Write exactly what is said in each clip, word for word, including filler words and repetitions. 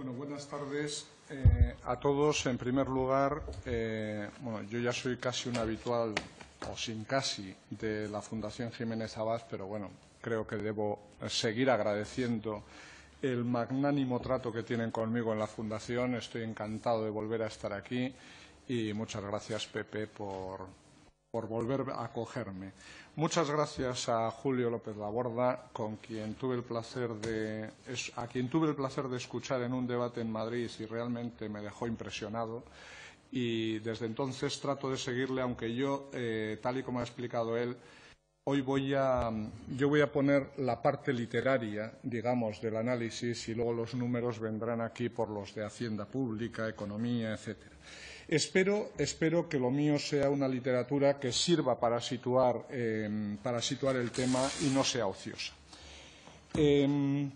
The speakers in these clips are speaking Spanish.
Bueno, buenas tardes eh, a todos. En primer lugar, eh, bueno, yo ya soy casi un habitual, o sin casi, de la Fundación Jiménez Abad, pero bueno, creo que debo seguir agradeciendo el magnánimo trato que tienen conmigo en la Fundación. Estoy encantado de volver a estar aquí y muchas gracias, Pepe, por, por volver a acogerme. Muchas gracias a Julio López Laborda, con quien tuve el placer de, a quien tuve el placer de escuchar en un debate en Madrid y realmente me dejó impresionado. Y desde entonces trato de seguirle, aunque yo, eh, tal y como ha explicado él, hoy voy a, yo voy a poner la parte literaria, digamos, del análisis y luego los números vendrán aquí por los de Hacienda Pública, Economía, etcétera. Espero, espero que lo mío sea una literatura que sirva para situar, eh, para situar el tema y no sea ociosa. Eh,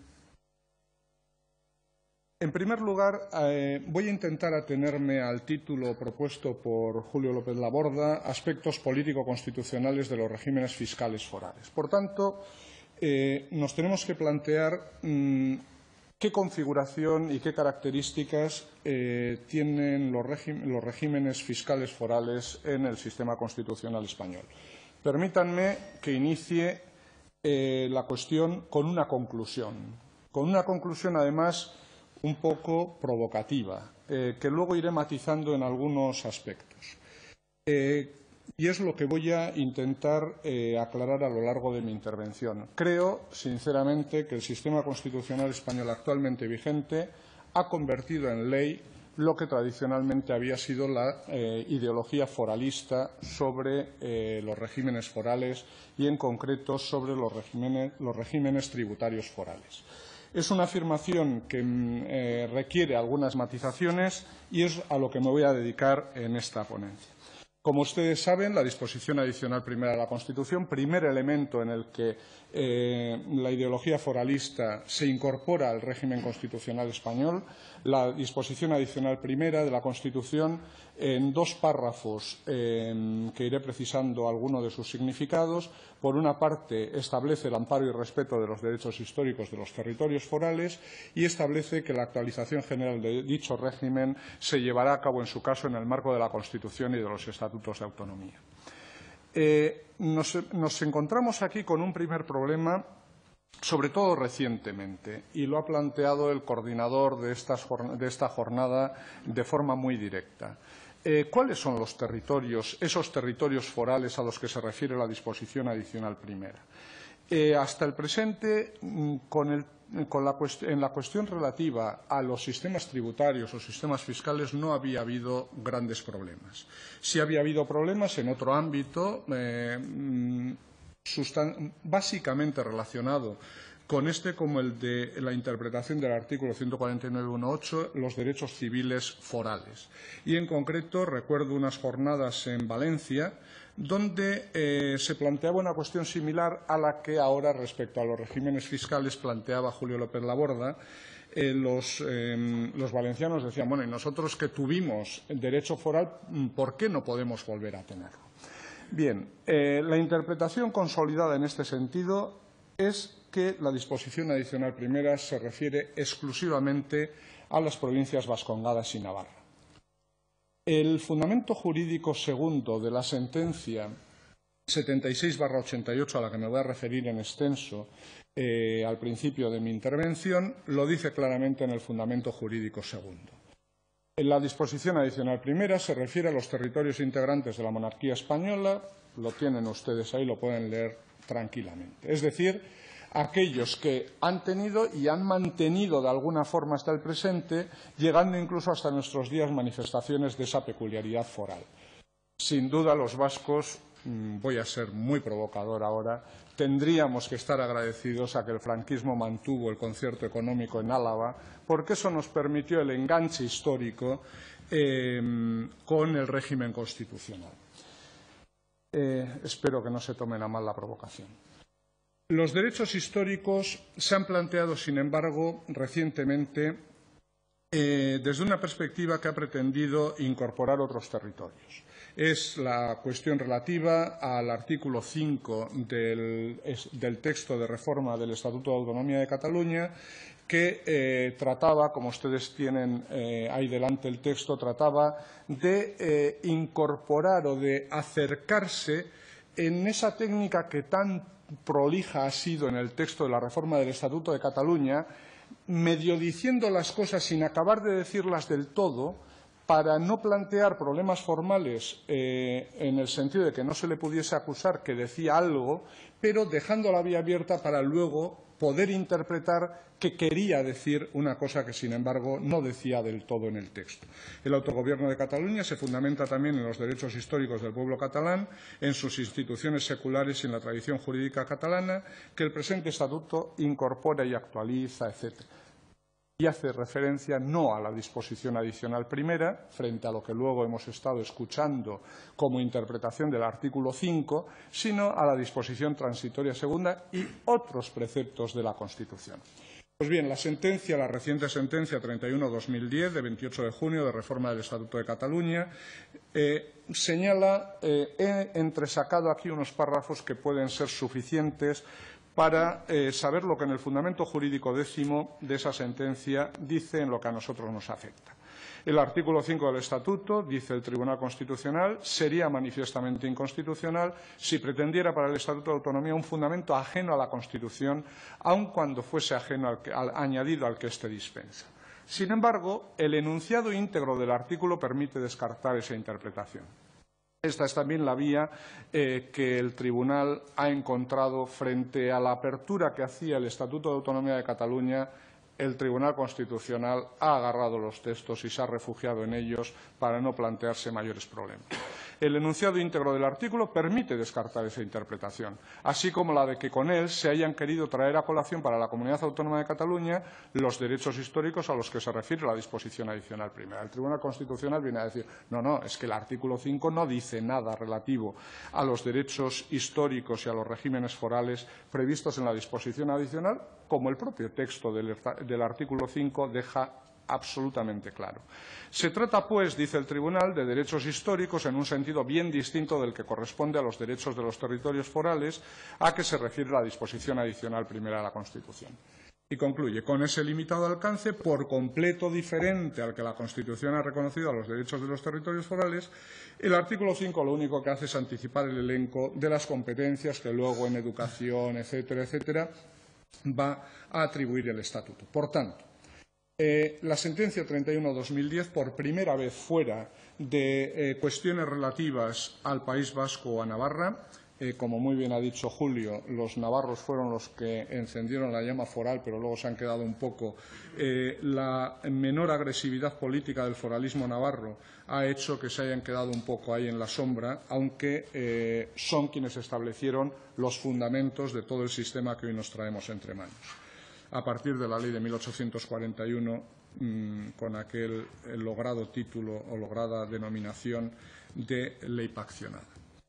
en primer lugar, eh, voy a intentar atenerme al título propuesto por Julio López Laborda, Aspectos político-constitucionales de los regímenes fiscales forales. Por tanto, eh, nos tenemos que plantear mmm, qué configuración y qué características eh, tienen los, los regímenes fiscales forales en el sistema constitucional español. Permítanme que inicie eh, la cuestión con una conclusión, con una conclusión además un poco provocativa, eh, que luego iré matizando en algunos aspectos. Eh, Y es lo que voy a intentar eh, aclarar a lo largo de mi intervención. Creo, sinceramente, que el sistema constitucional español actualmente vigente ha convertido en ley lo que tradicionalmente había sido la eh, ideología foralista sobre eh, los regímenes forales y, en concreto, sobre los regímenes, los regímenes tributarios forales. Es una afirmación que eh, requiere algunas matizaciones y es a lo que me voy a dedicar en esta ponencia. Como ustedes saben, la disposición adicional primera de la Constitución, primer elemento en el que eh, la ideología foralista se incorpora al régimen constitucional español, la disposición adicional primera de la Constitución, en dos párrafos eh, que iré precisando alguno de sus significados. Por una parte, establece el amparo y respeto de los derechos históricos de los territorios forales y establece que la actualización general de dicho régimen se llevará a cabo, en su caso, en el marco de la Constitución y de los estatutos de autonomía. Eh, nos, nos encontramos aquí con un primer problema, sobre todo recientemente, y lo ha planteado el coordinador de, estas, de esta jornada de forma muy directa. Eh, ¿Cuáles son los territorios, esos territorios forales a los que se refiere la disposición adicional primera? Eh, hasta el presente, con el, con la en la cuestión relativa a los sistemas tributarios o sistemas fiscales no había habido grandes problemas. Sí había habido problemas en otro ámbito, eh, básicamente relacionado con este como el de la interpretación del artículo ciento cuarenta y nueve punto dieciocho, los derechos civiles forales. Y, en concreto, recuerdo unas jornadas en Valencia donde eh, se planteaba una cuestión similar a la que ahora, respecto a los regímenes fiscales, planteaba Julio López Laborda. Eh, los, eh, los valencianos decían, bueno, y nosotros que tuvimos el derecho foral, ¿por qué no podemos volver a tenerlo? Bien, eh, la interpretación consolidada en este sentido es que la disposición adicional primera se refiere exclusivamente a las provincias vascongadas y Navarra. El fundamento jurídico segundo de la sentencia setenta y seis barra ochenta y ocho, a la que me voy a referir en extenso eh, al principio de mi intervención, lo dice claramente en el fundamento jurídico segundo. La disposición adicional primera se refiere a los territorios integrantes de la monarquía española, lo tienen ustedes ahí, lo pueden leer tranquilamente. Es decir, aquellos que han tenido y han mantenido de alguna forma hasta el presente, llegando incluso hasta nuestros días manifestaciones de esa peculiaridad foral. Sin duda, los vascos, voy a ser muy provocador ahora, tendríamos que estar agradecidos a que el franquismo mantuvo el concierto económico en Álava, porque eso nos permitió el enganche histórico eh, con el régimen constitucional. Eh, espero que no se tomen a mal la provocación. Los derechos históricos se han planteado, sin embargo, recientemente eh, desde una perspectiva que ha pretendido incorporar otros territorios. Es la cuestión relativa al artículo cinco del, del texto de reforma del Estatuto de Autonomía de Cataluña, que eh, trataba, como ustedes tienen eh, ahí delante el texto, trataba de eh, incorporar o de acercarse en esa técnica que tan prolija ha sido en el texto de la reforma del Estatuto de Cataluña, medio diciendo las cosas sin acabar de decirlas del todo, para no plantear problemas formales eh, en el sentido de que no se le pudiese acusar que decía algo, pero dejando la vía abierta para luego poder interpretar que quería decir una cosa que, sin embargo, no decía del todo en el texto. El autogobierno de Cataluña se fundamenta también en los derechos históricos del pueblo catalán, en sus instituciones seculares y en la tradición jurídica catalana, que el presente estatuto incorpora y actualiza, etcétera. Y hace referencia no a la disposición adicional primera, frente a lo que luego hemos estado escuchando como interpretación del artículo cinco, sino a la disposición transitoria segunda y otros preceptos de la Constitución. Pues bien, la sentencia, la reciente sentencia treinta y uno barra dos mil diez, de veintiocho de junio, de reforma del Estatuto de Cataluña, eh, señala, eh, he entresacado aquí unos párrafos que pueden ser suficientes para eh, saber lo que en el fundamento jurídico décimo de esa sentencia dice en lo que a nosotros nos afecta. El artículo cinco del Estatuto, dice el Tribunal Constitucional, sería manifiestamente inconstitucional si pretendiera para el Estatuto de Autonomía un fundamento ajeno a la Constitución, aun cuando fuese ajeno al que, al, añadido al que éste dispensa. Sin embargo, el enunciado íntegro del artículo permite descartar esa interpretación. Esta es también la vía eh, que el Tribunal ha encontrado frente a la apertura que hacía el Estatuto de Autonomía de Cataluña. El Tribunal Constitucional ha agarrado los textos y se ha refugiado en ellos para no plantearse mayores problemas. El enunciado íntegro del artículo permite descartar esa interpretación, así como la de que con él se hayan querido traer a colación para la Comunidad Autónoma de Cataluña los derechos históricos a los que se refiere la disposición adicional primera. El Tribunal Constitucional viene a decir, no, no, es que el artículo cinco no dice nada relativo a los derechos históricos y a los regímenes forales previstos en la disposición adicional, como el propio texto del, del artículo cinco deja absolutamente claro. Se trata, pues, dice el Tribunal, de derechos históricos en un sentido bien distinto del que corresponde a los derechos de los territorios forales a que se refiere la disposición adicional primera de la Constitución. Y concluye, con ese limitado alcance, por completo diferente al que la Constitución ha reconocido a los derechos de los territorios forales, el artículo cinco lo único que hace es anticipar el elenco de las competencias que luego en educación, etcétera, etcétera, va a atribuir el Estatuto. Por tanto, Eh, la sentencia treinta y uno barra dos mil diez, por primera vez fuera de eh, cuestiones relativas al País Vasco o a Navarra, eh, como muy bien ha dicho Julio, los navarros fueron los que encendieron la llama foral, pero luego se han quedado un poco. Eh, la menor agresividad política del foralismo navarro ha hecho que se hayan quedado un poco ahí en la sombra, aunque eh, son quienes establecieron los fundamentos de todo el sistema que hoy nos traemos entre manos, a partir de la Ley de mil ochocientos cuarenta y uno, mmm, con aquel logrado título o lograda denominación de ley paccionada.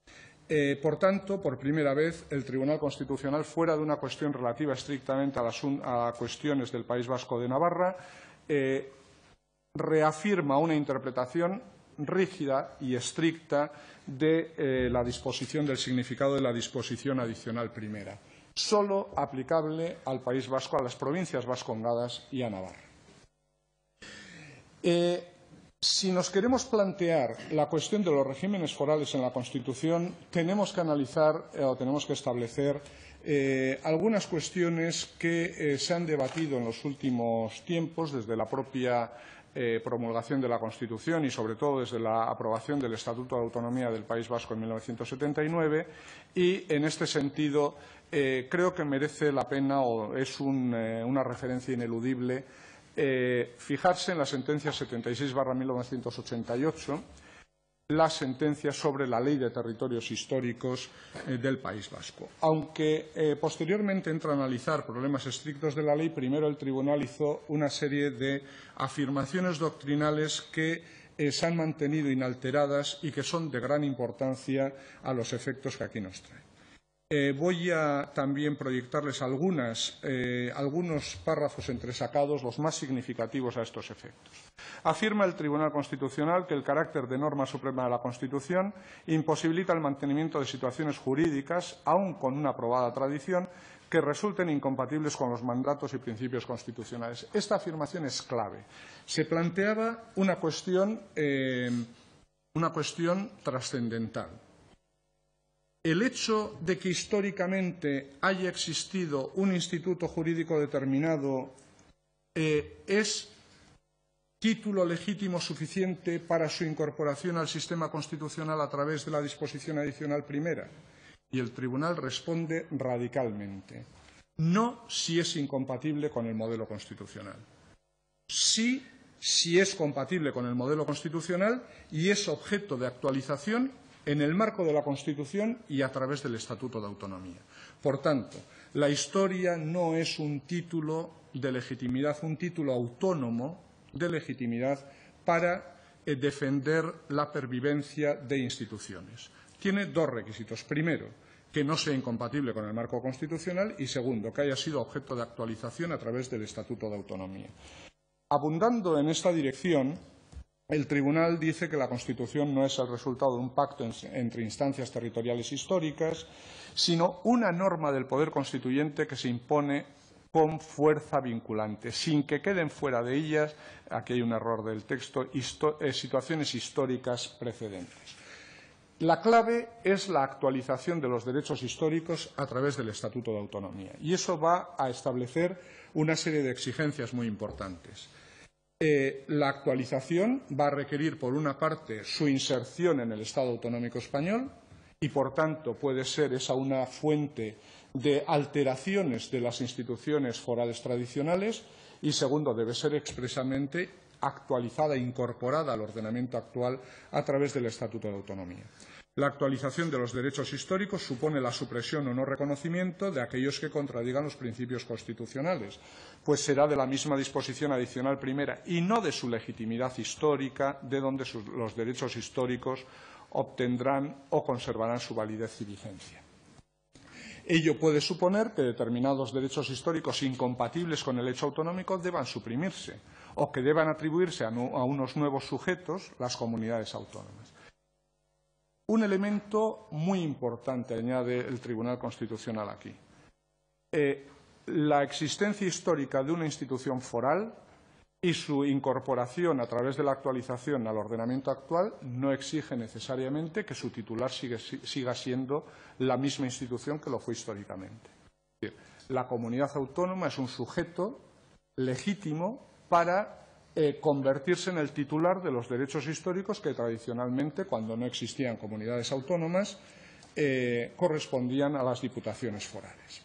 Eh, por tanto, por primera vez, el Tribunal Constitucional, fuera de una cuestión relativa estrictamente a, las, a cuestiones del País Vasco de Navarra, eh, reafirma una interpretación rígida y estricta de eh, la disposición del significado de la disposición adicional primera, solo aplicable al País Vasco, a las provincias vascongadas y a Navarra. Eh, si nos queremos plantear la cuestión de los regímenes forales en la Constitución, tenemos que analizar eh, o tenemos que establecer eh, algunas cuestiones que eh, se han debatido en los últimos tiempos desde la propia Eh, promulgación de la Constitución y, sobre todo, desde la aprobación del Estatuto de Autonomía del País Vasco en mil novecientos setenta y nueve. Y, en este sentido, eh, creo que merece la pena o es un, eh, una referencia ineludible eh, fijarse en la sentencia setenta y seis barra mil novecientos ochenta y ocho, la sentencia sobre la Ley de Territorios Históricos eh, del País Vasco. Aunque eh, posteriormente entra a analizar problemas estrictos de la ley, primero el Tribunal hizo una serie de afirmaciones doctrinales que eh, se han mantenido inalteradas y que son de gran importancia a los efectos que aquí nos traen. Eh, voy a también proyectarles algunas, eh, algunos párrafos entresacados, los más significativos a estos efectos. Afirma el Tribunal Constitucional que el carácter de norma suprema de la Constitución imposibilita el mantenimiento de situaciones jurídicas, aun con una aprobada tradición, que resulten incompatibles con los mandatos y principios constitucionales. Esta afirmación es clave. Se planteaba una cuestión, eh, una cuestión trascendental. El hecho de que históricamente haya existido un instituto jurídico determinado eh, es título legítimo suficiente para su incorporación al sistema constitucional a través de la disposición adicional primera. Y el Tribunal responde radicalmente. No si es incompatible con el modelo constitucional. Sí si es compatible con el modelo constitucional y es objeto de actualización en el marco de la Constitución y a través del Estatuto de Autonomía. Por tanto, la historia no es un título de legitimidad, un título autónomo de legitimidad para eh, defender la pervivencia de instituciones. Tiene dos requisitos. Primero, que no sea incompatible con el marco constitucional y, segundo, que haya sido objeto de actualización a través del Estatuto de Autonomía. Abundando en esta dirección, el Tribunal dice que la Constitución no es el resultado de un pacto entre instancias territoriales históricas, sino una norma del poder constituyente que se impone con fuerza vinculante, sin que queden fuera de ellas, aquí hay un error del texto, histo- eh, situaciones históricas precedentes. La clave es la actualización de los derechos históricos a través del Estatuto de Autonomía, y eso va a establecer una serie de exigencias muy importantes. Eh, la actualización va a requerir, por una parte, su inserción en el Estado autonómico español y, por tanto, puede ser esa una fuente de alteraciones de las instituciones forales tradicionales y, segundo, debe ser expresamente actualizada e incorporada al ordenamiento actual a través del Estatuto de Autonomía. La actualización de los derechos históricos supone la supresión o no reconocimiento de aquellos que contradigan los principios constitucionales, pues será de la misma disposición adicional primera y no de su legitimidad histórica de donde sus, los derechos históricos obtendrán o conservarán su validez y vigencia. Ello puede suponer que determinados derechos históricos incompatibles con el hecho autonómico deban suprimirse o que deban atribuirse a, no, a unos nuevos sujetos, las comunidades autónomas. Un elemento muy importante añade el Tribunal Constitucional aquí. Eh, la existencia histórica de una institución foral y su incorporación a través de la actualización al ordenamiento actual no exige necesariamente que su titular sigue, siga siendo la misma institución que lo fue históricamente. Es decir, la comunidad autónoma es un sujeto legítimo para Eh, convertirse en el titular de los derechos históricos que tradicionalmente, cuando no existían comunidades autónomas, eh, correspondían a las diputaciones forales.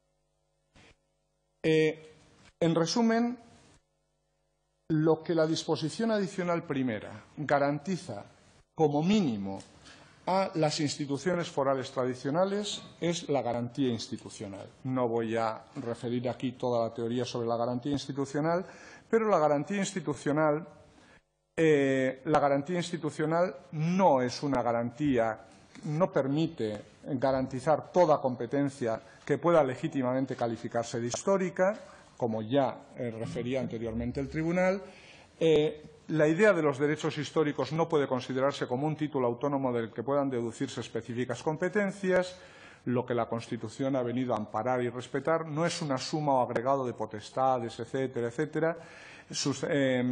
Eh, en resumen, lo que la disposición adicional primera garantiza como mínimo a las instituciones forales tradicionales es la garantía institucional. No voy a referir aquí toda la teoría sobre la garantía institucional, pero la garantía institucional, eh, la garantía institucional no es una garantía, no permite garantizar toda competencia que pueda legítimamente calificarse de histórica, como ya eh, refería anteriormente el Tribunal. Eh, La idea de los derechos históricos no puede considerarse como un título autónomo del que puedan deducirse específicas competencias. Lo que la Constitución ha venido a amparar y respetar no es una suma o agregado de potestades, etcétera, etcétera, sus, eh,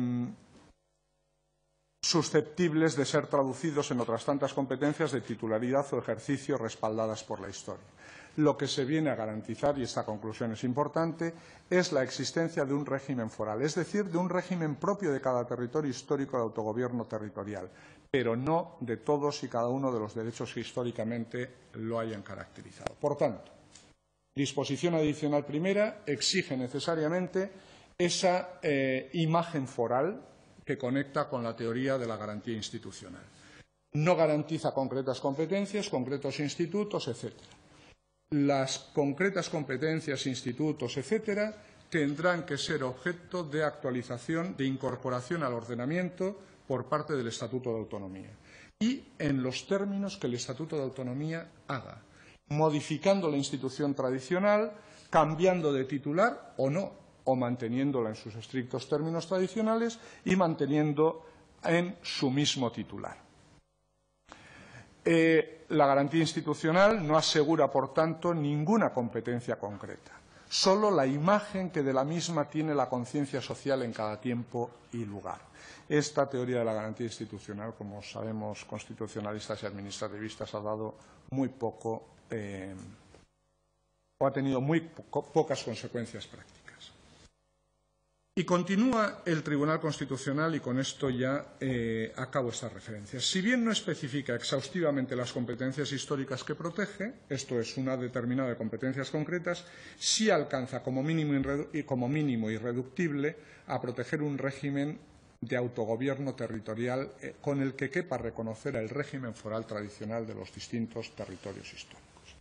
susceptibles de ser traducidos en otras tantas competencias de titularidad o ejercicio respaldadas por la historia. Lo que se viene a garantizar, y esta conclusión es importante, es la existencia de un régimen foral, es decir, de un régimen propio de cada territorio histórico de autogobierno territorial, pero no de todos y cada uno de los derechos que históricamente lo hayan caracterizado. Por tanto, disposición adicional primera exige necesariamente esa eh, imagen foral que conecta con la teoría de la garantía institucional. No garantiza concretas competencias, concretos institutos, etcétera. Las concretas competencias, institutos, etcétera, tendrán que ser objeto de actualización, de incorporación al ordenamiento por parte del Estatuto de Autonomía y en los términos que el Estatuto de Autonomía haga, modificando la institución tradicional, cambiando de titular o no, o manteniéndola en sus estrictos términos tradicionales y manteniendo en su mismo titular. Eh, la garantía institucional no asegura, por tanto, ninguna competencia concreta, solo la imagen que de la misma tiene la conciencia social en cada tiempo y lugar. Esta teoría de la garantía institucional, como sabemos, constitucionalistas y administrativistas, ha dado muy poco eh, o ha tenido muy po pocas consecuencias prácticas. Y continúa el Tribunal Constitucional, y con esto ya eh, acabo estas referencias. Si bien no especifica exhaustivamente las competencias históricas que protege, esto es, una determinada de competencias concretas, sí alcanza como mínimo, y como mínimo irreductible a proteger un régimen de autogobierno territorial eh, con el que quepa reconocer el régimen foral tradicional de los distintos territorios históricos.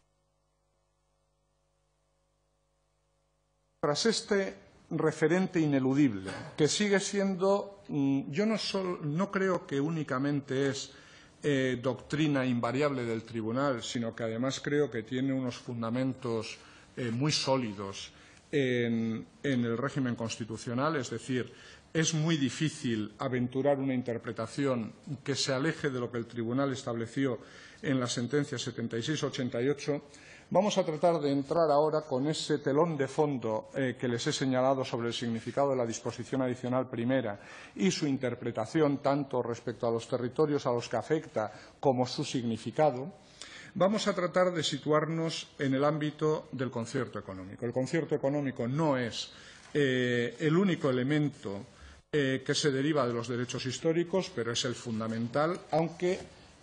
Tras este referente ineludible, que sigue siendo, yo no, solo, no creo que únicamente es eh, doctrina invariable del Tribunal, sino que además creo que tiene unos fundamentos eh, muy sólidos en, en el régimen constitucional, es decir, es muy difícil aventurar una interpretación que se aleje de lo que el Tribunal estableció en la sentencia setenta y seis ochenta y ocho. Vamos a tratar de entrar ahora con ese telón de fondo eh, que les he señalado sobre el significado de la disposición adicional primera y su interpretación tanto respecto a los territorios a los que afecta como su significado. Vamos a tratar de situarnos en el ámbito del concierto económico. El concierto económico no es eh, el único elemento eh, que se deriva de los derechos históricos, pero es el fundamental, aunque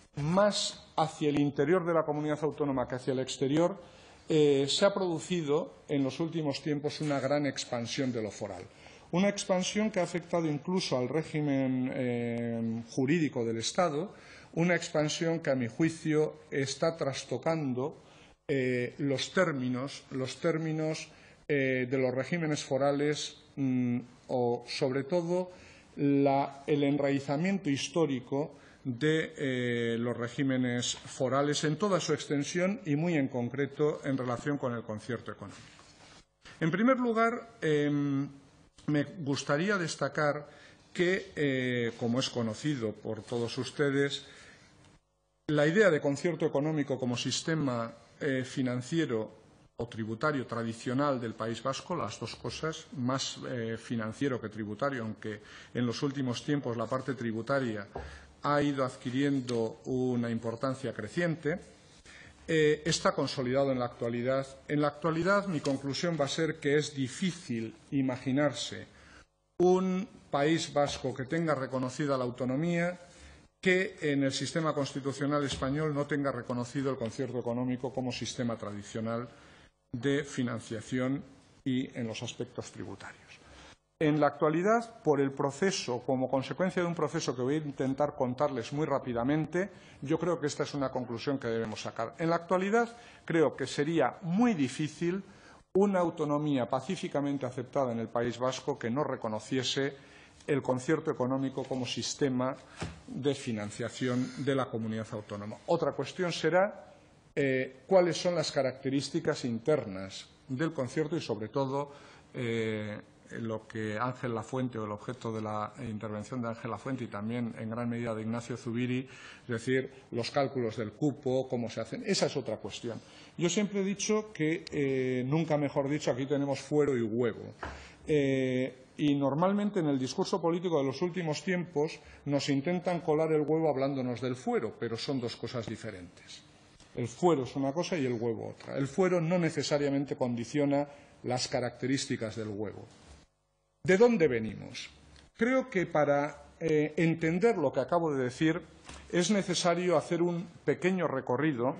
más hacia el interior de la comunidad autónoma que hacia el exterior, eh, se ha producido en los últimos tiempos una gran expansión de lo foral. Una expansión que ha afectado incluso al régimen eh, jurídico del Estado, una expansión que, a mi juicio, está trastocando eh, los términos, los términos eh, de los regímenes forales mmm, o, sobre todo, la, el enraizamiento histórico de eh, los regímenes forales en toda su extensión y muy en concreto en relación con el concierto económico. En primer lugar, eh, me gustaría destacar que, eh, como es conocido por todos ustedes, la idea de concierto económico como sistema eh, financiero o tributario tradicional del País Vasco, las dos cosas, más eh, financiero que tributario, aunque en los últimos tiempos la parte tributaria ha ido adquiriendo una importancia creciente, eh, está consolidado en la actualidad. En la actualidad, mi conclusión va a ser que es difícil imaginarse un País Vasco que tenga reconocida la autonomía que en el sistema constitucional español no tenga reconocido el concierto económico como sistema tradicional de financiación y en los aspectos tributarios. En la actualidad, por el proceso, como consecuencia de un proceso que voy a intentar contarles muy rápidamente, yo creo que esta es una conclusión que debemos sacar. En la actualidad, creo que sería muy difícil una autonomía pacíficamente aceptada en el País Vasco que no reconociese el concierto económico como sistema de financiación de la comunidad autónoma. Otra cuestión será eh, cuáles son las características internas del concierto y, sobre todo, eh, lo que Ángel Lafuente, o el objeto de la intervención de Ángel Lafuente y también en gran medida de Ignacio Zubiri, es decir, los cálculos del cupo, cómo se hacen. Esa es otra cuestión. Yo siempre he dicho que, eh, nunca mejor dicho, aquí tenemos fuero y huevo. Eh, y normalmente en el discurso político de los últimos tiempos nos intentan colar el huevo hablándonos del fuero, pero son dos cosas diferentes. El fuero es una cosa y el huevo otra. El fuero no necesariamente condiciona las características del huevo. ¿De dónde venimos? Creo que para eh, entender lo que acabo de decir es necesario hacer un pequeño recorrido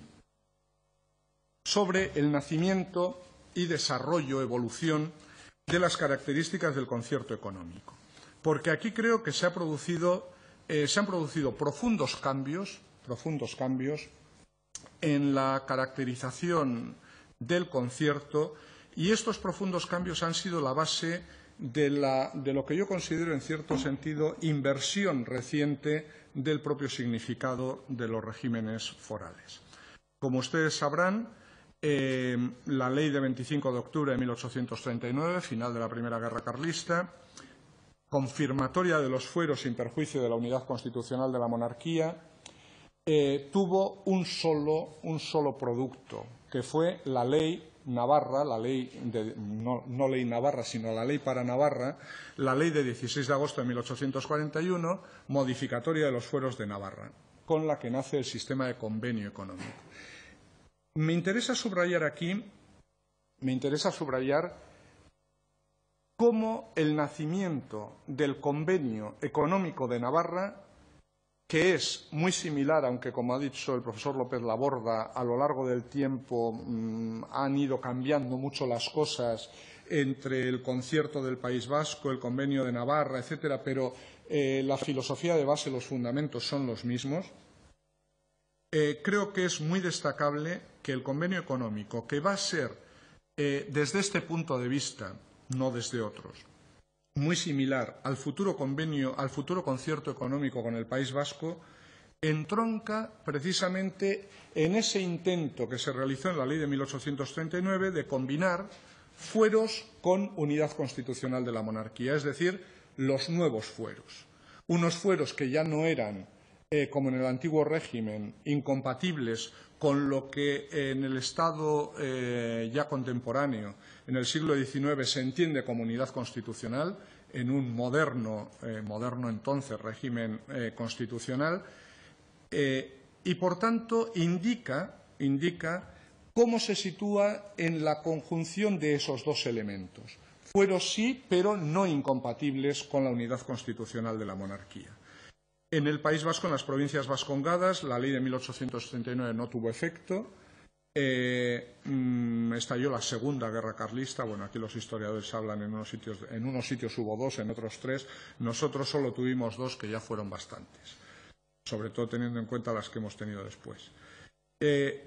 sobre el nacimiento y desarrollo, evolución de las características del concierto económico. Porque aquí creo que se, ha producido, eh, se han producido profundos cambios, profundos cambios en la caracterización del concierto, y estos profundos cambios han sido la base de, la, de lo que yo considero, en cierto sentido, inversión reciente del propio significado de los regímenes forales. Como ustedes sabrán, eh, la Ley de veinticinco de octubre de mil ochocientos treinta y nueve, final de la Primera Guerra Carlista, confirmatoria de los fueros sin perjuicio de la unidad constitucional de la monarquía, eh, tuvo un solo, un solo producto, que fue la ley Navarra, la ley de, no, no ley Navarra, sino la ley para Navarra, la ley de dieciséis de agosto de mil ochocientos cuarenta y uno, modificatoria de los fueros de Navarra, con la que nace el sistema de convenio económico. Me interesa subrayar aquí, me interesa subrayar cómo el nacimiento del convenio económico de Navarra, que es muy similar, aunque como ha dicho el profesor López Laborda, a lo largo del tiempo mmm, han ido cambiando mucho las cosas entre el concierto del País Vasco, el convenio de Navarra, etcétera, pero eh, la filosofía de base, los fundamentos son los mismos. Eh, creo que es muy destacable que el convenio económico, que va a ser, eh, desde este punto de vista, no desde otros, muy similar al futuro convenio, al futuro concierto económico con el País Vasco, entronca precisamente en ese intento que se realizó en la ley de mil ochocientos treinta y nueve de combinar fueros con unidad constitucional de la monarquía, es decir, los nuevos fueros. Unos fueros que ya no eran, eh, como en el antiguo régimen, incompatibles con lo que en el Estado eh, ya contemporáneo, en el siglo diecinueve, se entiende como unidad constitucional, en un moderno, eh, moderno entonces régimen eh, constitucional, eh, y por tanto indica, indica cómo se sitúa en la conjunción de esos dos elementos. Fueros sí, pero no incompatibles con la unidad constitucional de la monarquía. En el País Vasco, en las provincias vascongadas, la ley de mil ochocientos treinta y nueve no tuvo efecto. Eh, mmm, estalló la Segunda Guerra Carlista. Bueno, aquí los historiadores hablan en unos sitios, en unos sitios hubo dos, en otros tres. Nosotros solo tuvimos dos, que ya fueron bastantes, sobre todo teniendo en cuenta las que hemos tenido después. Eh,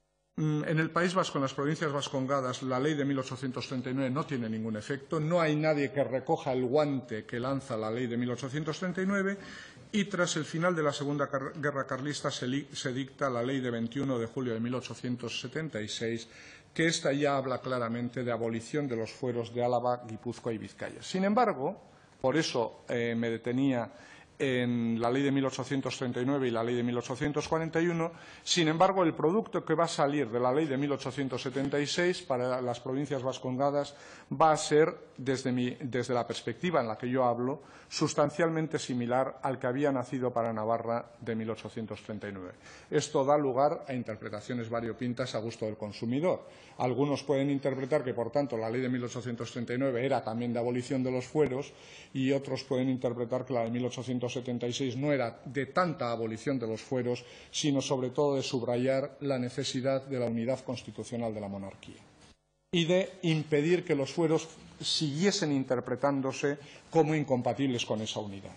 En el País Vasco, en las provincias vascongadas, la ley de mil ochocientos treinta y nueve no tiene ningún efecto. No hay nadie que recoja el guante que lanza la ley de mil ochocientos treinta y nueve y tras el final de la Segunda Guerra Carlista se, se dicta la ley de veintiuno de julio de mil ochocientos setenta y seis, que ésta ya habla claramente de abolición de los fueros de Álava, Guipúzcoa y Vizcaya. Sin embargo, por eso eh, me detenía en la ley de mil ochocientos treinta y nueve y la ley de mil ochocientos cuarenta y uno. Sin embargo, el producto que va a salir de la ley de mil ochocientos setenta y seis para las provincias vascongadas va a ser, desde, mi, desde la perspectiva en la que yo hablo, sustancialmente similar al que había nacido para Navarra de mil ochocientos treinta y nueve. Esto da lugar a interpretaciones variopintas a gusto del consumidor. Algunos pueden interpretar que, por tanto, la ley de mil ochocientos treinta y nueve era también de abolición de los fueros y otros pueden interpretar que la de mil ochocientos setenta y seis no era de tanta abolición de los fueros, sino sobre todo de subrayar la necesidad de la unidad constitucional de la monarquía y de impedir que los fueros siguiesen interpretándose como incompatibles con esa unidad.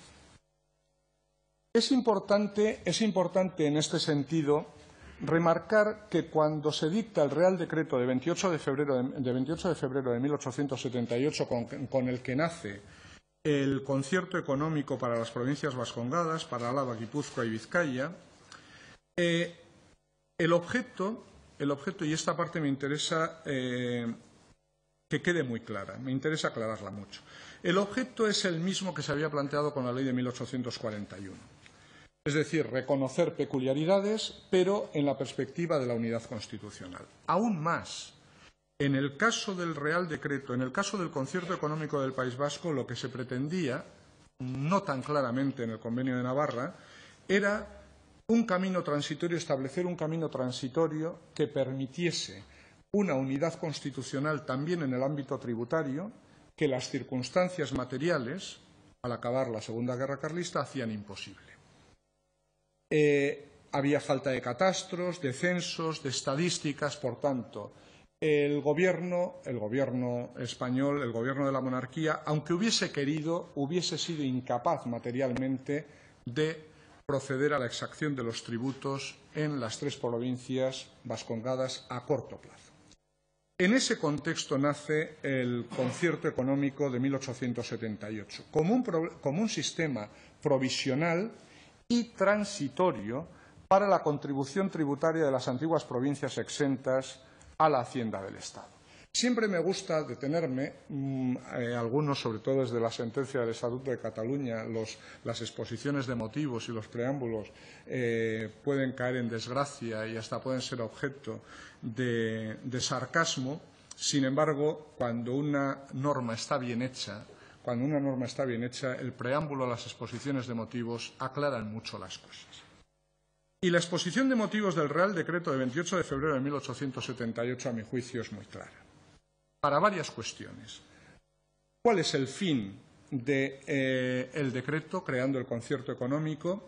Es importante, es importante en este sentido remarcar que cuando se dicta el Real Decreto de veintiocho de febrero de, de, veintiocho de, febrero de mil ochocientos setenta y ocho con, con el que nace el concierto económico para las provincias vascongadas, para Álava, Guipúzcoa y Vizcaya, eh, el objeto, el objeto, y esta parte me interesa eh, que quede muy clara, me interesa aclararla mucho. El objeto es el mismo que se había planteado con la ley de mil ochocientos cuarenta y uno. Es decir, reconocer peculiaridades, pero en la perspectiva de la unidad constitucional. Aún más, en el caso del Real Decreto, en el caso del concierto económico del País Vasco, lo que se pretendía, no tan claramente en el Convenio de Navarra, era un camino transitorio, establecer un camino transitorio que permitiese una unidad constitucional también en el ámbito tributario que las circunstancias materiales, al acabar la Segunda Guerra Carlista, hacían imposible. Eh, había falta de catastros, de censos, de estadísticas, por tanto, el gobierno, el gobierno español, el gobierno de la monarquía, aunque hubiese querido, hubiese sido incapaz materialmente de proceder a la exacción de los tributos en las tres provincias vascongadas a corto plazo. En ese contexto nace el concierto económico de mil ochocientos setenta y ocho, como un, como un sistema provisional y transitorio para la contribución tributaria de las antiguas provincias exentas a la hacienda del Estado. Siempre me gusta detenerme, mmm, eh, algunos, sobre todo desde la sentencia del Estatuto de Cataluña, los, las exposiciones de motivos y los preámbulos eh, pueden caer en desgracia y hasta pueden ser objeto de, de sarcasmo. Sin embargo, cuando una norma está bien hecha, cuando una norma está bien hecha, el preámbulo a las exposiciones de motivos aclaran mucho las cosas. Y la exposición de motivos del Real Decreto de veintiocho de febrero de mil ochocientos setenta y ocho, a mi juicio, es muy clara, para varias cuestiones. ¿Cuál es el fin del de, eh, decreto creando el concierto económico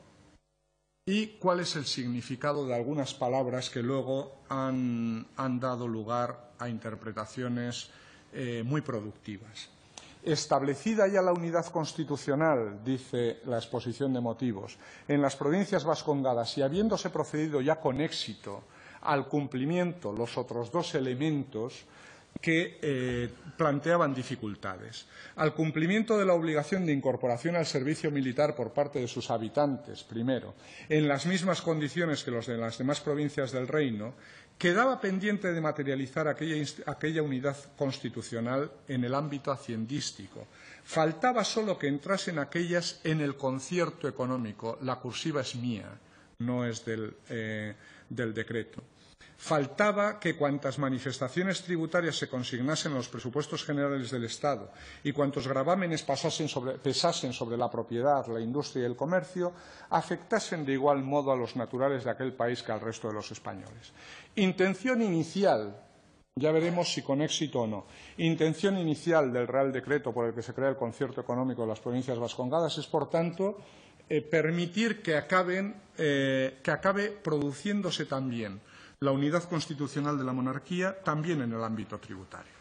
y cuál es el significado de algunas palabras que luego han, han dado lugar a interpretaciones eh, muy productivas? Establecida ya la unidad constitucional, dice la exposición de motivos, en las provincias vascongadas y habiéndose procedido ya con éxito al cumplimiento los otros dos elementos que eh, planteaban dificultades. Al cumplimiento de la obligación de incorporación al servicio militar por parte de sus habitantes, primero, en las mismas condiciones que los de las demás provincias del Reino, quedaba pendiente de materializar aquella, aquella unidad constitucional en el ámbito haciendístico. Faltaba solo que entrasen aquellas en el concierto económico. La cursiva es mía, no es del, eh, del decreto. Faltaba que cuantas manifestaciones tributarias se consignasen en los presupuestos generales del Estado y cuantos gravámenes pasasen sobre, pesasen sobre la propiedad, la industria y el comercio, afectasen de igual modo a los naturales de aquel país que al resto de los españoles. Intención inicial, ya veremos si con éxito o no, intención inicial del Real Decreto por el que se crea el concierto económico de las provincias vascongadas es, por tanto, eh, permitir que, acaben, eh, que acabe produciéndose también la unidad constitucional de la monarquía también en el ámbito tributario.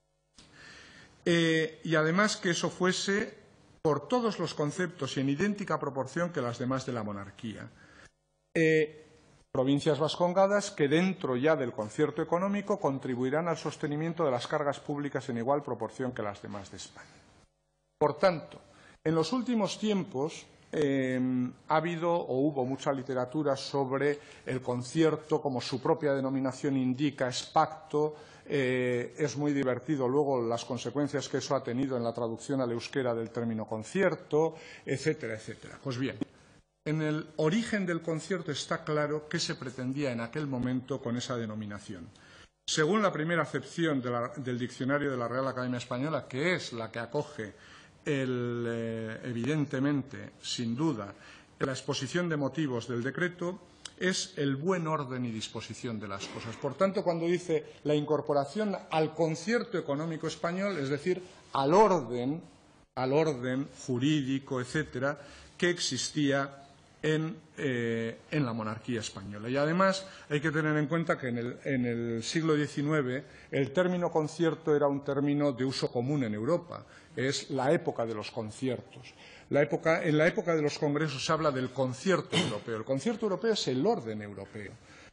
Eh, y además que eso fuese por todos los conceptos y en idéntica proporción que las demás de la monarquía. Eh, provincias vascongadas que dentro ya del concierto económico contribuirán al sostenimiento de las cargas públicas en igual proporción que las demás de España. Por tanto, en los últimos tiempos Eh, ha habido o hubo mucha literatura sobre el concierto, como su propia denominación indica, es pacto. Eh, es muy divertido luego las consecuencias que eso ha tenido en la traducción al euskera del término concierto, etcétera, etcétera. Pues bien, en el origen del concierto está claro qué se pretendía en aquel momento con esa denominación. Según la primera acepción de la, del diccionario de la Real Academia Española, que es la que acoge El, eh, evidentemente, sin duda, la exposición de motivos del decreto, es el buen orden y disposición de las cosas. Por tanto, cuando dice la incorporación al concierto económico español, es decir, al orden, al orden jurídico, etcétera, que existía en, eh, en la monarquía española. Y además hay que tener en cuenta que en el, en el siglo diecinueve el término concierto era un término de uso común en Europa. Es la época de los conciertos. La época, en la época de los congresos se habla del concierto europeo. El concierto europeo es el orden europeo.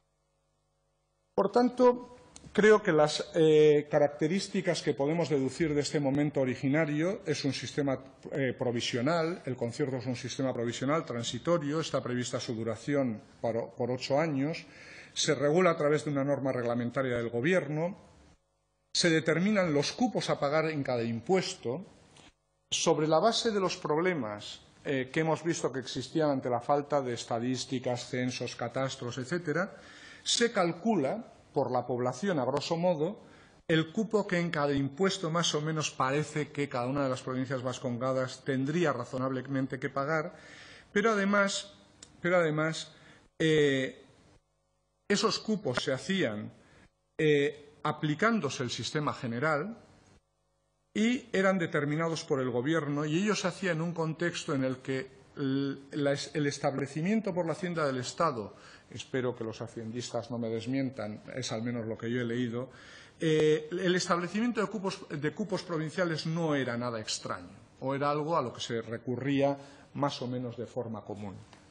Por tanto, creo que las eh, características que podemos deducir de este momento originario es un sistema eh, provisional. El concierto es un sistema provisional transitorio. Está prevista su duración por, por ocho años. Se regula a través de una norma reglamentaria del Gobierno. Se determinan los cupos a pagar en cada impuesto. Sobre la base de los problemas eh, que hemos visto que existían ante la falta de estadísticas, censos, catastros, etcétera, se calcula por la población, a grosso modo, el cupo que en cada impuesto más o menos parece que cada una de las provincias vascongadas tendría razonablemente que pagar, pero además, pero además eh, esos cupos se hacían eh, aplicándose el sistema general y eran determinados por el Gobierno, y ello se hacía en un contexto en el que el, el establecimiento por la Hacienda del Estado, espero que los haciendistas no me desmientan, es al menos lo que yo he leído, eh, el establecimiento de cupos, de cupos provinciales no era nada extraño, o era algo a lo que se recurría más o menos de forma común.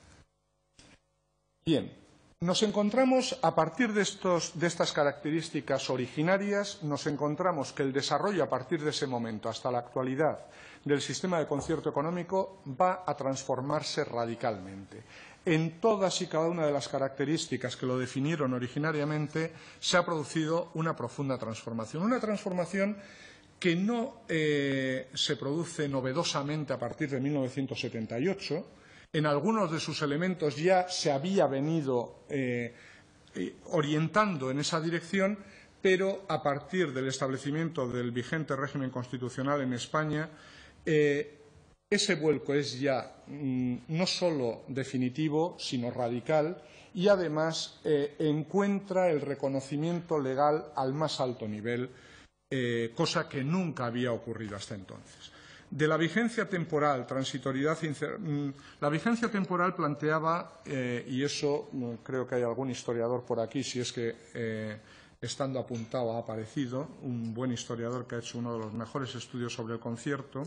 Bien. Nos encontramos, a partir de, estos, de estas características originarias, nos encontramos que el desarrollo a partir de ese momento hasta la actualidad del sistema de concierto económico va a transformarse radicalmente. en todas y cada una de las características que lo definieron originariamente, se ha producido una profunda transformación. Una transformación que no eh, se produce novedosamente a partir de mil novecientos setenta y ocho. En algunos de sus elementos ya se había venido eh, orientando en esa dirección, pero a partir del establecimiento del vigente régimen constitucional en España, eh, ese vuelco es ya mmm, no solo definitivo, sino radical, y además eh, encuentra el reconocimiento legal al más alto nivel, eh, cosa que nunca había ocurrido hasta entonces. De la vigencia temporal, transitoriedad, la vigencia temporal planteaba, eh, y eso creo que hay algún historiador por aquí, si es que eh, estando apuntado ha aparecido, un buen historiador que ha hecho uno de los mejores estudios sobre el concierto,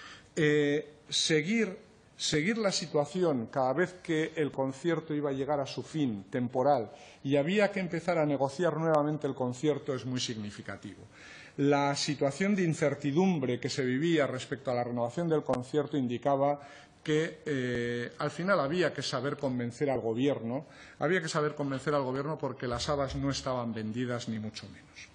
eh, seguir, seguir la situación cada vez que el concierto iba a llegar a su fin temporal y había que empezar a negociar nuevamente el concierto es muy significativo. La situación de incertidumbre que se vivía respecto a la renovación del concierto indicaba que eh, al final había que saber convencer al Gobierno, había que saber convencer al Gobierno porque las habas no estaban vendidas ni mucho menos.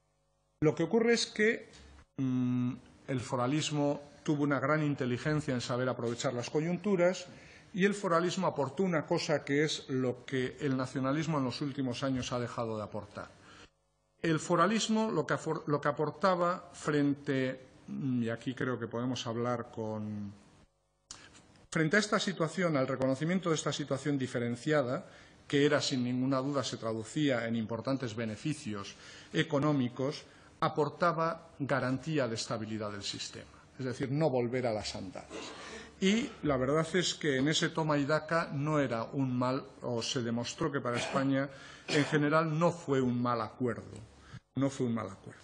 Lo que ocurre es que mmm, el foralismo tuvo una gran inteligencia en saber aprovechar las coyunturas y el foralismo aportó una cosa que es lo que el nacionalismo en los últimos años ha dejado de aportar. El foralismo lo que, lo que aportaba frente, y aquí creo que podemos hablar con, frente a esta situación, al reconocimiento de esta situación diferenciada, que era sin ninguna duda se traducía en importantes beneficios económicos, aportaba garantía de estabilidad del sistema, es decir, no volver a las andadas. Y la verdad es que en ese toma y daca no era un mal, o se demostró que para España en general no fue un mal acuerdo, no fue un mal acuerdo,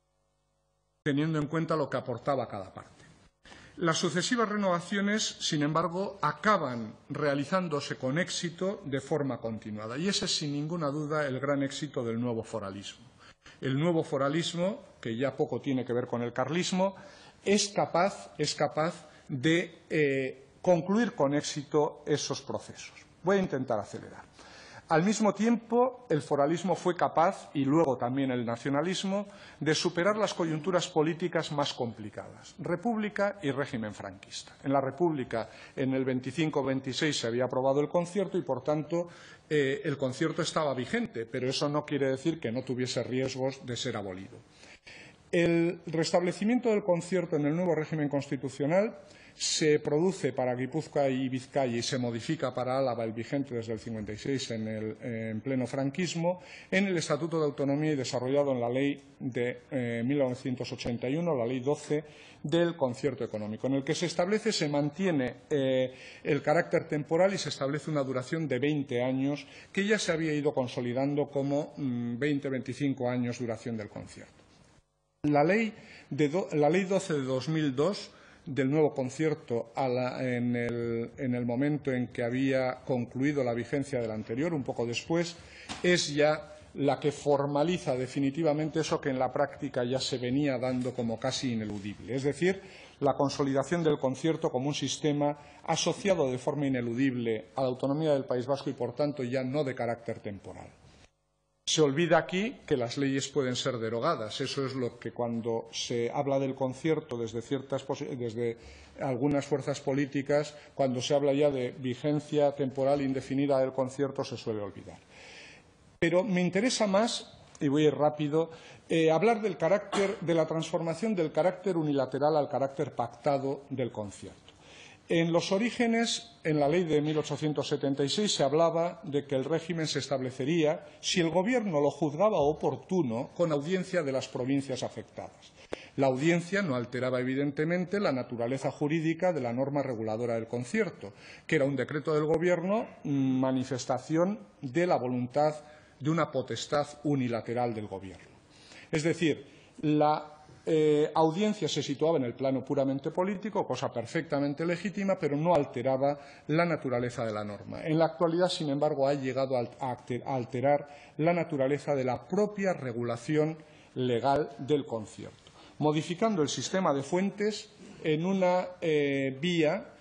teniendo en cuenta lo que aportaba cada parte. Las sucesivas renovaciones, sin embargo, acaban realizándose con éxito de forma continuada, y ese es sin ninguna duda el gran éxito del nuevo foralismo. El nuevo foralismo, que ya poco tiene que ver con el carlismo, es capaz, es capaz de eh, concluir con éxito esos procesos. Voy a intentar acelerar. Al mismo tiempo, el foralismo fue capaz, y luego también el nacionalismo, de superar las coyunturas políticas más complicadas, República y régimen franquista. En la República, en el veinticinco veintiséis se había aprobado el concierto y, por tanto, eh, el concierto estaba vigente, pero eso no quiere decir que no tuviese riesgos de ser abolido. El restablecimiento del concierto en el nuevo régimen constitucional se produce para Guipúzcoa y Vizcaya y se modifica para Álava, el vigente desde el cincuenta y seis en, el, en pleno franquismo, en el Estatuto de Autonomía y desarrollado en la Ley de eh, mil novecientos ochenta y uno, la Ley doce del concierto económico, en el que se establece, se mantiene eh, el carácter temporal y se establece una duración de veinte años que ya se había ido consolidando como mmm, veinte a veinticinco años duración del concierto. La ley, de do, la ley doce de dos mil dos del nuevo concierto a la, en, el, en el momento en que había concluido la vigencia del anterior, un poco después, es ya la que formaliza definitivamente eso que en la práctica ya se venía dando como casi ineludible, es decir, la consolidación del concierto como un sistema asociado de forma ineludible a la autonomía del País Vasco y, por tanto, ya no de carácter temporal. Se olvida aquí que las leyes pueden ser derogadas. Eso es lo que cuando se habla del concierto desde, ciertas, desde algunas fuerzas políticas, cuando se habla ya de vigencia temporal indefinida del concierto, se suele olvidar. Pero me interesa más, y voy a ir rápido, eh, hablar del carácter, de la transformación del carácter unilateral al carácter pactado del concierto. En los orígenes, en la ley de mil ochocientos setenta y seis se hablaba de que el régimen se establecería si el Gobierno lo juzgaba oportuno con audiencia de las provincias afectadas. La audiencia no alteraba evidentemente la naturaleza jurídica de la norma reguladora del concierto, que era un decreto del Gobierno, manifestación de la voluntad de una potestad unilateral del Gobierno. Es decir, la Eh, audiencia se situaba en el plano puramente político, cosa perfectamente legítima, pero no alteraba la naturaleza de la norma. En la actualidad, sin embargo, ha llegado a alterar la naturaleza de la propia regulación legal del concierto, modificando el sistema de fuentes en una eh, vía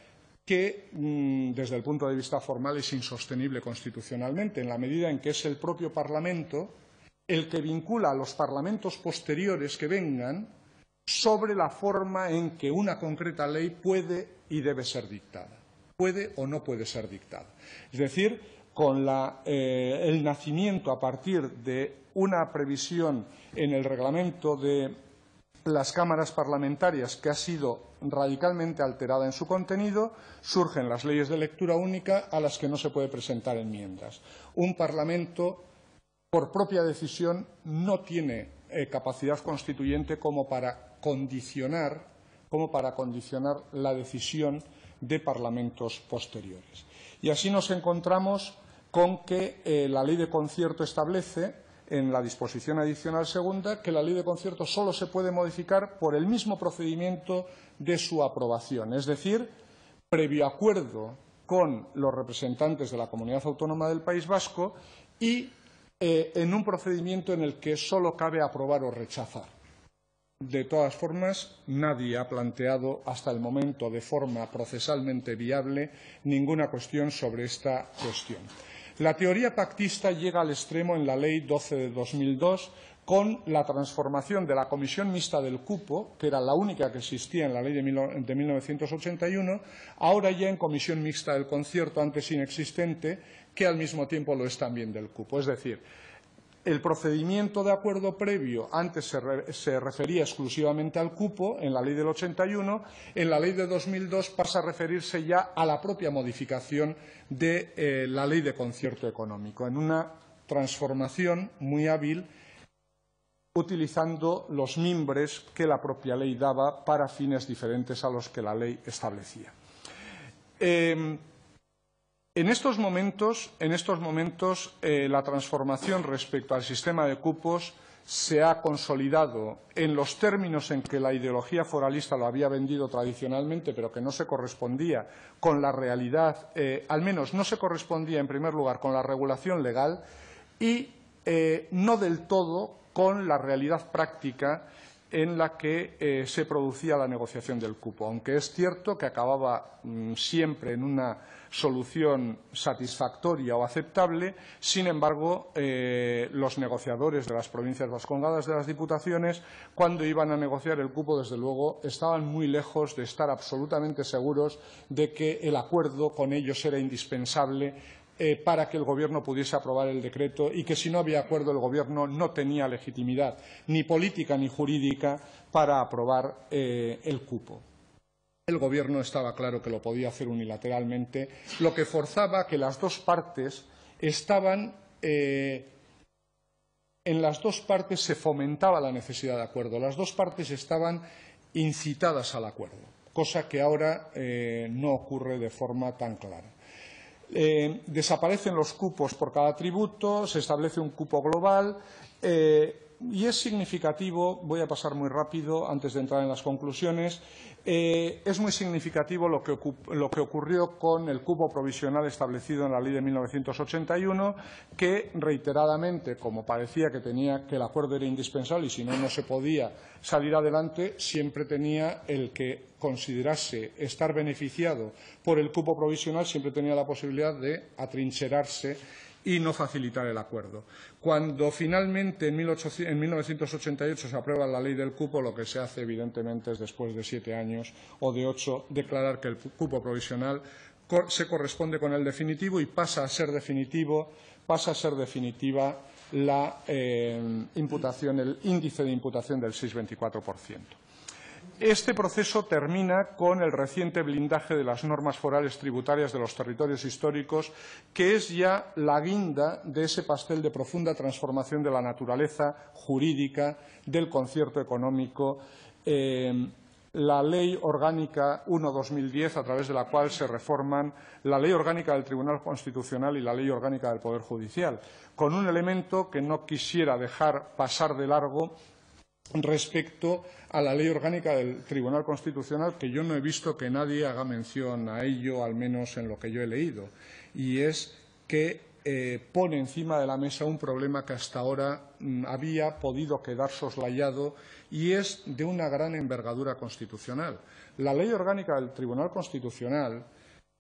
que, desde el punto de vista formal, es insostenible constitucionalmente, en la medida en que es el propio Parlamento el que vincula a los parlamentos posteriores que vengan sobre la forma en que una concreta ley puede y debe ser dictada, puede o no puede ser dictada. Es decir, con la, eh, el nacimiento a partir de una previsión en el reglamento de las cámaras parlamentarias que ha sido radicalmente alterada en su contenido, surgen las leyes de lectura única a las que no se puede presentar enmiendas. Un Parlamento, por propia decisión, no tiene eh, capacidad constituyente como para condicionar, como para condicionar la decisión de parlamentos posteriores. Y así nos encontramos con que eh, la Ley de Concierto establece, en la disposición adicional segunda, que la Ley de Concierto solo se puede modificar por el mismo procedimiento de su aprobación, es decir, previo acuerdo con los representantes de la Comunidad Autónoma del País Vasco y eh, en un procedimiento en el que solo cabe aprobar o rechazar. De todas formas, nadie ha planteado hasta el momento de forma procesalmente viable ninguna cuestión sobre esta cuestión. La teoría pactista llega al extremo en la Ley doce de dos mil dos con la transformación de la Comisión Mixta del Cupo, que era la única que existía en la Ley de mil novecientos ochenta y uno, ahora ya en Comisión Mixta del Concierto, antes inexistente, que al mismo tiempo lo es también del cupo. Es decir, el procedimiento de acuerdo previo antes se, re, se refería exclusivamente al cupo en la Ley del ochenta y uno, en la Ley de dos mil dos pasa a referirse ya a la propia modificación de eh, la Ley de Concierto Económico, en una transformación muy hábil utilizando los mimbres que la propia ley daba para fines diferentes a los que la ley establecía. Eh, En estos momentos, en estos momentos eh, la transformación respecto al sistema de cupos se ha consolidado en los términos en que la ideología foralista lo había vendido tradicionalmente, pero que no se correspondía con la realidad, eh, al menos no se correspondía en primer lugar con la regulación legal y eh, no del todo con la realidad práctica en la que eh, se producía la negociación del cupo, aunque es cierto que acababa mmm, siempre en una solución satisfactoria o aceptable. Sin embargo, eh, los negociadores de las provincias vascongadas de las diputaciones, cuando iban a negociar el cupo, desde luego, estaban muy lejos de estar absolutamente seguros de que el acuerdo con ellos era indispensable Eh, para que el Gobierno pudiese aprobar el decreto y que, si no había acuerdo, el Gobierno no tenía legitimidad ni política ni jurídica para aprobar eh, el cupo. El Gobierno estaba claro que lo podía hacer unilateralmente, lo que forzaba que las dos partes estaban, eh, en las dos partes se fomentaba la necesidad de acuerdo, las dos partes estaban incitadas al acuerdo, cosa que ahora eh, no ocurre de forma tan clara. Eh, desaparecen los cupos por cada tributo, se establece un cupo global eh, y es significativo, voy a pasar muy rápido antes de entrar en las conclusiones, eh, es muy significativo lo que, lo que ocurrió con el cupo provisional establecido en la Ley de mil novecientos ochenta y uno, que reiteradamente, como parecía que, tenía, que el acuerdo era indispensable y si no, no se podía salir adelante, siempre tenía el que considerase estar beneficiado por el cupo provisional, siempre tenía la posibilidad de atrincherarse y no facilitar el acuerdo. Cuando finalmente en mil novecientos ochenta y ocho se aprueba la ley del cupo, lo que se hace evidentemente es, después de siete años o de ocho, declarar que el cupo provisional se corresponde con el definitivo y pasa a ser definitivo, pasa a ser definitiva la eh, imputación, el índice de imputación del seis coma veinticuatro por ciento. Este proceso termina con el reciente blindaje de las normas forales tributarias de los territorios históricos, que es ya la guinda de ese pastel de profunda transformación de la naturaleza jurídica del concierto económico, eh, la Ley Orgánica uno barra dos mil diez, a través de la cual se reforman la Ley Orgánica del Tribunal Constitucional y la Ley Orgánica del Poder Judicial, con un elemento que no quisiera dejar pasar de largo respecto a la Ley Orgánica del Tribunal Constitucional, que yo no he visto que nadie haga mención a ello, al menos en lo que yo he leído, y es que eh, pone encima de la mesa un problema que hasta ahora mm, había podido quedar soslayado y es de una gran envergadura constitucional. La Ley Orgánica del Tribunal Constitucional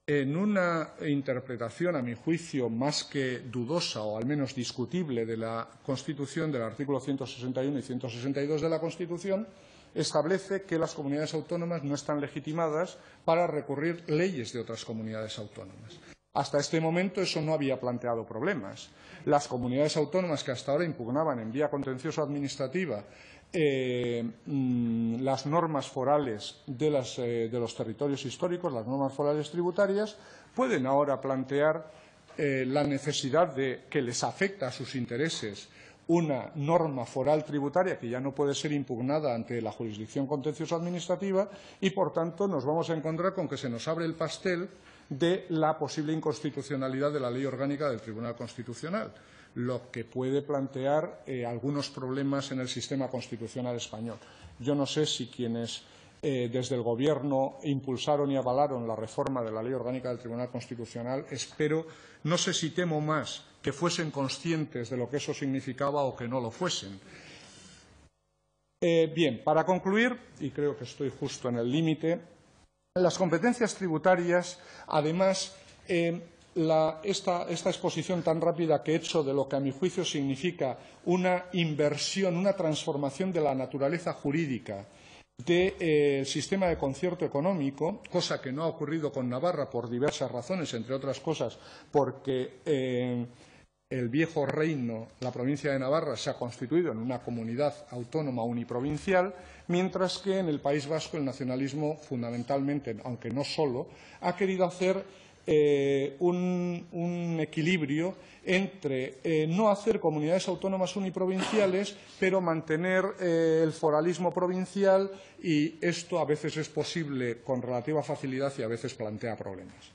en una interpretación, a mi juicio, más que dudosa o al menos discutible de la Constitución, del artículo ciento sesenta y uno y ciento sesenta y dos de la Constitución, establece que las comunidades autónomas no están legitimadas para recurrir leyes de otras comunidades autónomas. Hasta este momento eso no había planteado problemas. Las comunidades autónomas que hasta ahora impugnaban en vía contencioso-administrativa eh, mmm, las normas forales de, las, eh, de los territorios históricos, las normas forales tributarias, pueden ahora plantear eh, la necesidad de que les afecta a sus intereses una norma foral tributaria que ya no puede ser impugnada ante la jurisdicción contencioso-administrativa y, por tanto, nos vamos a encontrar con que se nos abre el pastel de la posible inconstitucionalidad de la Ley Orgánica del Tribunal Constitucional, lo que puede plantear eh, algunos problemas en el sistema constitucional español. Yo no sé si quienes eh, desde el Gobierno impulsaron y avalaron la reforma de la Ley Orgánica del Tribunal Constitucional, espero, no sé si temo más que fuesen conscientes de lo que eso significaba o que no lo fuesen. Eh, bien, para concluir, y creo que estoy justo en el límite, las competencias tributarias, además, eh, la, esta, esta exposición tan rápida que he hecho de lo que a mi juicio significa una inversión, una transformación de la naturaleza jurídica del eh, sistema de concierto económico, cosa que no ha ocurrido con Navarra por diversas razones, entre otras cosas porque eh, el viejo reino, la provincia de Navarra, se ha constituido en una comunidad autónoma uniprovincial, mientras que en el País Vasco el nacionalismo, fundamentalmente, aunque no solo, ha querido hacer eh, un, un equilibrio entre eh, no hacer comunidades autónomas uniprovinciales, pero mantener eh, el foralismo provincial, y esto a veces es posible con relativa facilidad y a veces plantea problemas.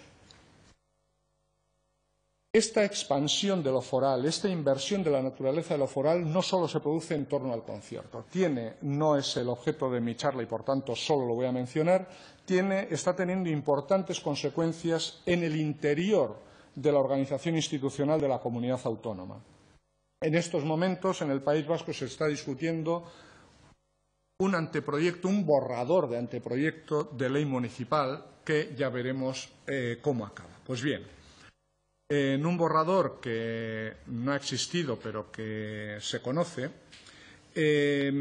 Esta expansión de lo foral, esta inversión de la naturaleza de lo foral, no solo se produce en torno al concierto. Tiene, no es el objeto de mi charla y, por tanto, solo lo voy a mencionar, tiene, está teniendo importantes consecuencias en el interior de la organización institucional de la comunidad autónoma. En estos momentos, en el País Vasco, se está discutiendo un anteproyecto, un borrador de anteproyecto de ley municipal que ya veremos eh, cómo acaba. Pues bien, en un borrador que no ha existido, pero que se conoce, eh,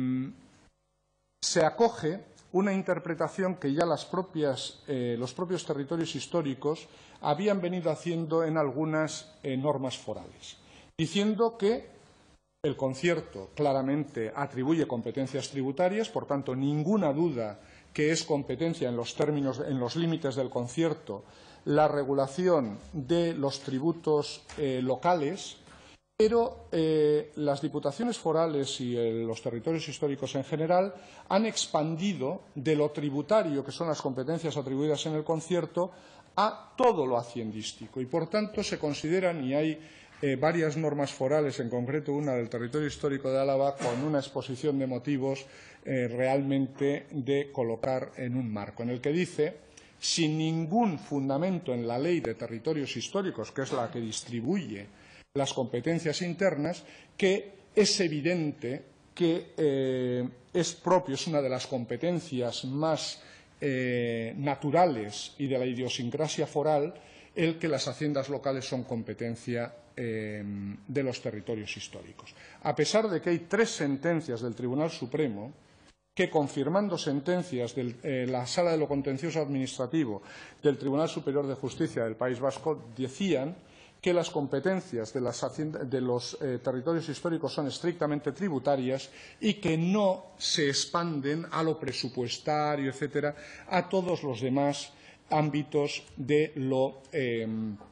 se acoge una interpretación que ya las propias, eh, los propios territorios históricos habían venido haciendo en algunas eh, normas forales, diciendo que el concierto claramente atribuye competencias tributarias, por tanto, ninguna duda que es competencia en los términos, en los límites del concierto, la regulación de los tributos eh, locales, pero eh, las diputaciones forales y eh, los territorios históricos en general han expandido de lo tributario, que son las competencias atribuidas en el concierto, a todo lo haciendístico. Y, por tanto, se consideran, y hay eh, varias normas forales, en concreto una del territorio histórico de Álava, con una exposición de motivos eh, realmente de colocar en un marco, en el que dice, sin ningún fundamento en la Ley de Territorios Históricos, que es la que distribuye las competencias internas, que es evidente que eh, es propio, es una de las competencias más eh, naturales y de la idiosincrasia foral, el que las haciendas locales son competencia eh, de los territorios históricos. A pesar de que hay tres sentencias del Tribunal Supremo que, confirmando sentencias de eh, la Sala de lo Contencioso Administrativo del Tribunal Superior de Justicia del País Vasco, decían que las competencias de, las de los eh, territorios históricos son estrictamente tributarias y que no se expanden a lo presupuestario, etcétera, a todos los demás ámbitos de lo, eh,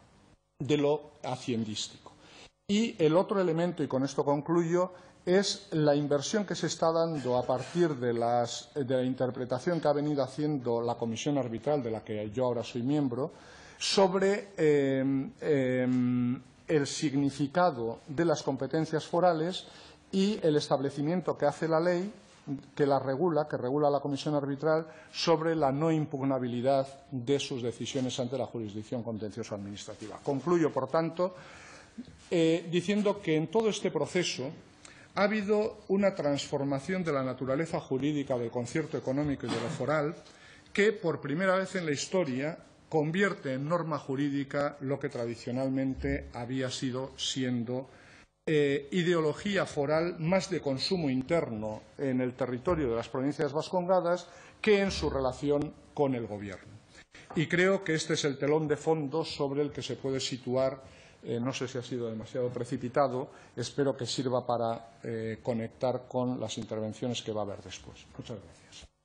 de lo haciendístico. Y el otro elemento, y con esto concluyo, es la inversión que se está dando a partir de, las, de la interpretación que ha venido haciendo la Comisión Arbitral, de la que yo ahora soy miembro, sobre eh, eh, el significado de las competencias forales y el establecimiento que hace la ley, que la regula, que regula la Comisión Arbitral, sobre la no impugnabilidad de sus decisiones ante la jurisdicción contencioso administrativa. Concluyo, por tanto, eh, diciendo que en todo este proceso ha habido una transformación de la naturaleza jurídica del concierto económico y de lo foral que, por primera vez en la historia, convierte en norma jurídica lo que tradicionalmente había sido siendo eh, ideología foral más de consumo interno en el territorio de las provincias vascongadas que en su relación con el Gobierno. Y creo que este es el telón de fondo sobre el que se puede situar, eh, no sé si ha sido demasiado precipitado, espero que sirva para eh, conectar con las intervenciones que va a haber después. Muchas gracias.